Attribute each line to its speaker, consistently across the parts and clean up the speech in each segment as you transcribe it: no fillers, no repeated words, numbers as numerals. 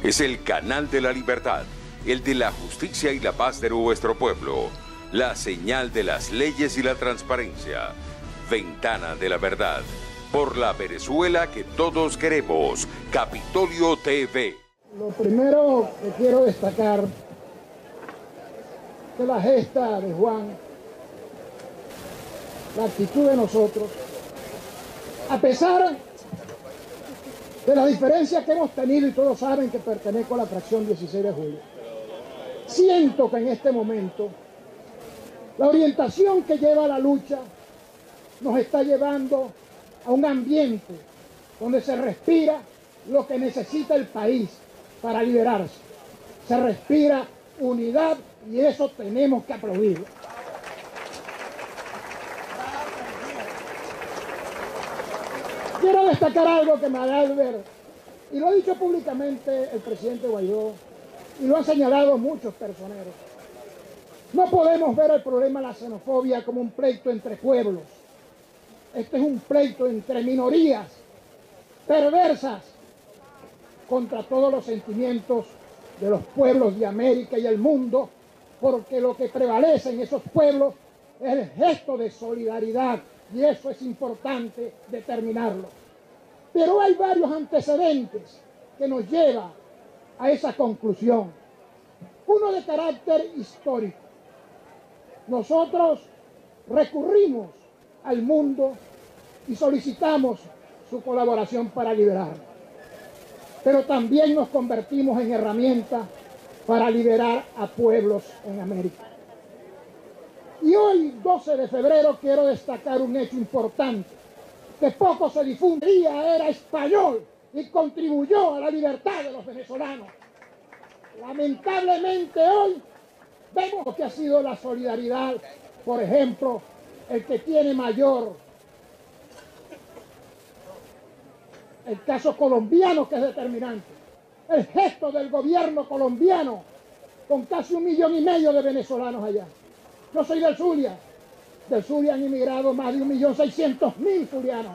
Speaker 1: es el canal de la libertad, el de la justicia y la paz de nuestro pueblo, la señal de las leyes y la transparencia, ventana de la verdad, por la Venezuela que todos queremos, Capitolio TV.
Speaker 2: Lo primero que quiero destacar es la gesta de Juan, la actitud de nosotros, a pesar de las diferencias que hemos tenido, y todos saben que pertenezco a la fracción 16 de julio. Siento que en este momento la orientación que lleva la lucha nos está llevando a un ambiente donde se respira lo que necesita el país para liberarse. Se respira unidad y eso tenemos que aplaudirlo. Quiero destacar algo que me da al ver, y lo ha dicho públicamente el presidente Guaidó, y lo han señalado muchos personeros. No podemos ver el problema de la xenofobia como un pleito entre pueblos. Este es un pleito entre minorías perversas contra todos los sentimientos de los pueblos de América y el mundo, porque lo que prevalece en esos pueblos es el gesto de solidaridad, y eso es importante determinarlo. Pero hay varios antecedentes que nos llevan a esa conclusión. Uno de carácter histórico. Nosotros recurrimos al mundo y solicitamos su colaboración para liberarnos. Pero también nos convertimos en herramienta para liberar a pueblos en América. Y hoy, 12 de febrero, quiero destacar un hecho importante, que poco se difundía, era español y contribuyó a la libertad de los venezolanos. Lamentablemente hoy vemos lo que ha sido la solidaridad, por ejemplo, el que tiene mayor, el caso colombiano, que es determinante, el gesto del gobierno colombiano con casi 1,5 millones de venezolanos allá. Yo soy del Zulia han emigrado más de 1.600.000 zulianos.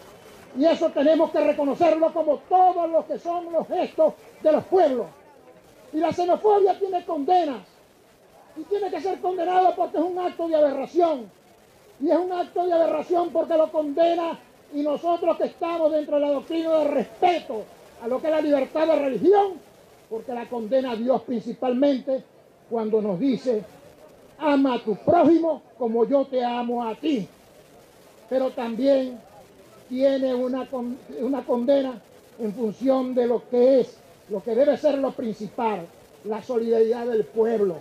Speaker 2: Y eso tenemos que reconocerlo como todos los que son los gestos de los pueblos. Y la xenofobia tiene condenas, y tiene que ser condenado porque es un acto de aberración. Y es un acto de aberración porque lo condena, y nosotros que estamos dentro de la doctrina de respeto a lo que es la libertad de religión, porque la condena a Dios principalmente cuando nos dice: ama a tu prójimo como yo te amo a ti. Pero también tiene una condena en función de lo que es, lo que debe ser lo principal, la solidaridad del pueblo.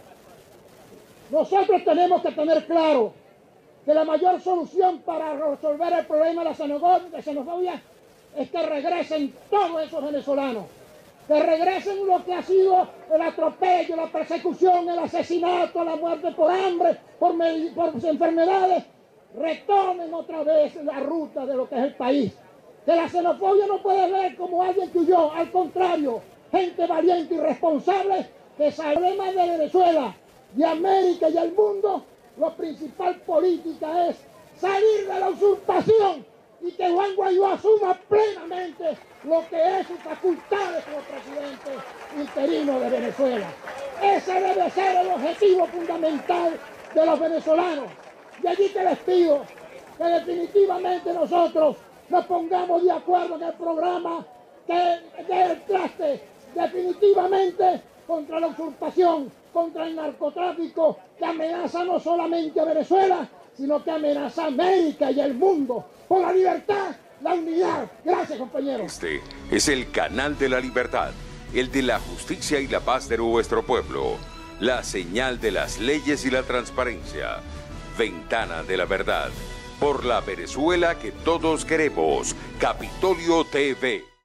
Speaker 2: Nosotros tenemos que tener claro que la mayor solución para resolver el problema de la xenofobia es que regresen todos esos venezolanos, que regresen lo que ha sido el atropello, la persecución, el asesinato, la muerte por hambre, por enfermedades. Retomen otra vez la ruta de lo que es el país. Que la xenofobia no puede ver como alguien que huyó, al contrario, gente valiente y responsable que problema de Venezuela, de América y el mundo. La principal política es salir de la usurpación y que Juan Guaidó asuma plenamente lo que es sus facultades como presidente interino de Venezuela. Ese debe ser el objetivo fundamental de los venezolanos. Y allí que les pido que definitivamente nosotros nos pongamos de acuerdo en el programa que el traste definitivamente contra la usurpación, contra el narcotráfico, que amenaza no solamente a Venezuela, sino que amenaza a América y el mundo, por la libertad, la unidad. Gracias, compañeros.
Speaker 1: Este es el canal de la libertad, el de la justicia y la paz de nuestro pueblo, la señal de las leyes y la transparencia, ventana de la verdad, por la Venezuela que todos queremos, Capitolio TV.